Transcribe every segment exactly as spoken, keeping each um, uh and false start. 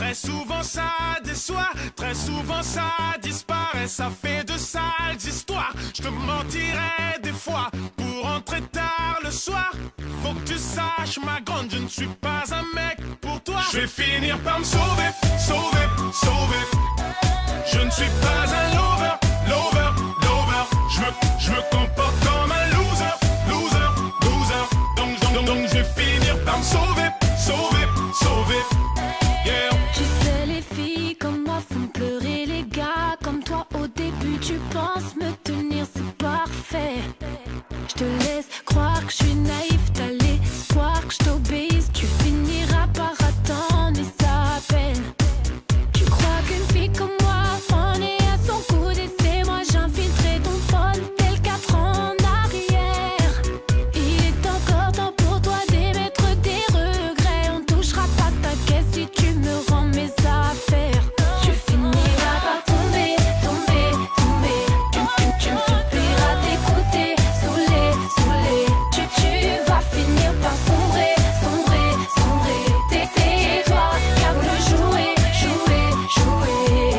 Très souvent ça déçoit, très souvent ça disparaît, ça fait de sales histoires. Je te mentirais des fois pour rentrer tard le soir. Faut que tu saches, ma grande, je ne suis pas un mec pour toi. Je vais finir par me sauver, sauver, sauver. Je ne suis pas un lover, lover, lover. Je me, je me comporte comme un loser, loser, loser. Donc, donc, donc, donc, je vais finir par me sauver, sauver, sauver. Yeah. Tu sais, les filles comme moi font pleurer les gars comme toi. Au début, tu penses me tenir, c'est parfait. Je te laisse croire que je suis naïf, t'as l'espoir que je t'obéisse. Tu finiras par attendre et ça peine. Tu crois qu'une fille comme moi en est à son coude et c'est moi, j'infiltrerai ton folle tel quatre ans en arrière. Il est encore temps pour toi d'émettre des regrets. On touchera pas ta caisse si tu me rends mes affaires. Tu finiras par tomber, tomber, tomber. Tu, tu, tu me supplieras d'écouter, saoulé, saoulé. Tu, tu vas finir par sombrer, sombrer, sombrer. C'est c'est toi qui as voulu jouer, jouer, jouer.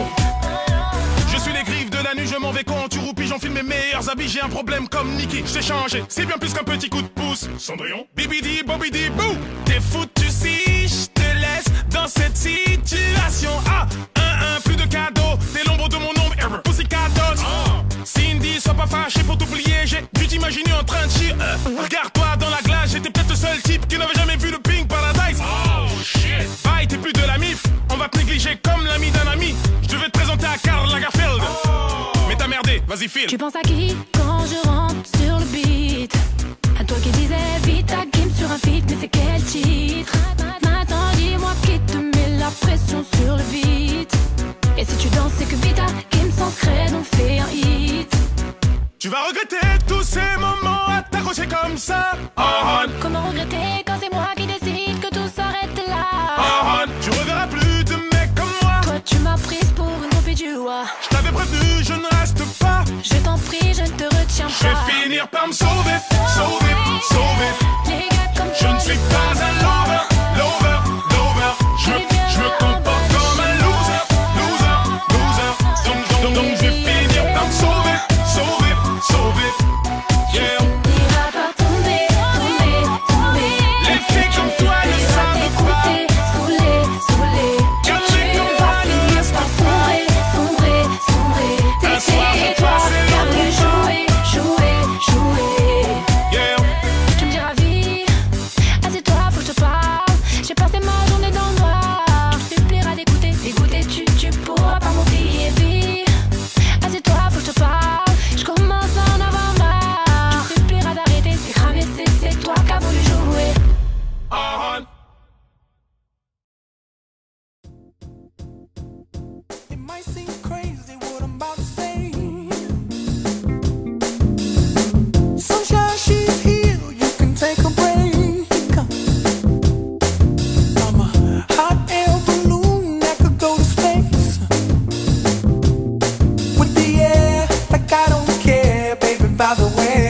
Je suis les griffes de la nuit, je m'en vais quand tu roupis, j'enfile mes meilleurs habits, j'ai un problème comme Nicky, je t'ai changé, c'est bien plus qu'un petit coup de pouce. Cendrillon, bibidi, bobidi, bou. T'es foutu si je te laisse dans cette situation. Ah, un, un, plus de cadeaux, t'es l'ombre de mon ombre, Pussycat Dolls. Cindy, sois pas fâché pour t'oublier, j'ai dû t'imaginer en train de chier. Euh, Regarde-toi dans la glace, j'étais peut-être le seul type qui n'avait jamais vu le Pink Paradise. Oh shit. Bye, t'es plus de la mif, on va te négliger comme l'ami d'un ami. Je devais te présenter à Karl Lagerfeld. Oh. Mais t'as merdé, vas-y file. Tu penses à qui quand je rentre sur le beat? À toi qui disais vite ta game sur un feat, mais c'est quel titre? Maintenant dis-moi qui te met la pression sur le beat. Et si tu danses c'est que vite ta game sans scred on fait un hit. Tu vas regretter tous ces moments à t'accrocher comme ça. Oh, hon. Comment regretter quand c'est moi qui décide que tout s'arrête là? Oh, hon. Tu reverras plus de mecs comme moi. Toi tu m'as prise pour une copie du roi. Je t'avais prévenu, je ne reste pas. Je t'en prie, je ne te retiens Je vais pas. finir par me sauver, sauver, sauver. Les gars comme Je toi, ne suis les pas femmes, un lover, lover, lover. Je me, je me comporte comme un loser, loser, loser. Donc, donc, donc, je vais finir par me sauver, sauver, sauver. Yeah. finiras par tomber, tomber, tomber. Les filles comme toi ne savent pas. T'écouter, saoulé, saoulé. Tu, Car tu les comme vas toi ne finir restent par pas. sombrer, sombrer, sombrer. Un soir, je C'est toi passe qui as voulu jouer, jouer, jouer. Yeah. Tu me diras vie, assieds-toi, faut que je te parle. J'ai passé ma journée dans le noir. Tu me supplieras d'écouter, d'écouter. Tu, tu pourras pas m'oublier, vie. Assieds-toi, faut que je te parle. Je commence à en avoir marre. Tu me supplieras d'arrêter, c'est cramé, c'est c'est toi qui as voulu jouer. Oh, hon. It might seem crazy what I'm about to say. Sunshine, she's here, you can take a break. I'm a hot air balloon that could go to space. With the air, like I don't care, baby, by the way.